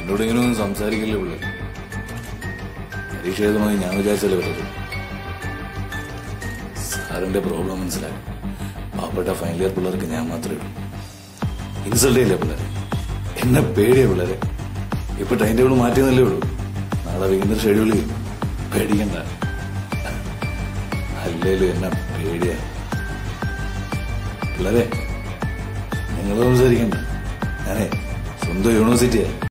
എന്നോട് ഇങ്ങനെയൊന്നും സംസാരിക്കില്ലേ പിള്ളേർ. പരീക്ഷ എഴുതണമെന്ന് ഞാൻ വിചാരിച്ചല്ലേ പറ്റുള്ളൂ. സാറിന്റെ പ്രോബ്ലം മനസ്സിലാക്കി. പാവപ്പെട്ട ഫൈനൽ ഇയർ പിള്ളേർക്ക് ഞാൻ മാത്രമേ ഉള്ളൂ. ഇൻസൾട്ട് ചെയ്യില്ലേ പിള്ളേരെ? എന്നെ പേടിയാ പിള്ളേരെ. ഇപ്പൊ ടൈം ടേബിൾ മാറ്റിയെന്നല്ലേ ഉള്ളൂ. നാളെ വീണ്ടും ഷെഡ്യൂൾ ചെയ്യും. പേടിക്കണ്ട. അല്ലേലും എന്നെ പേടിയാ പിള്ളേരെ. നിങ്ങൾ സംസാരിക്കണ്ട. ഞാനേ സ്വന്തം യൂണിവേഴ്സിറ്റിയാ.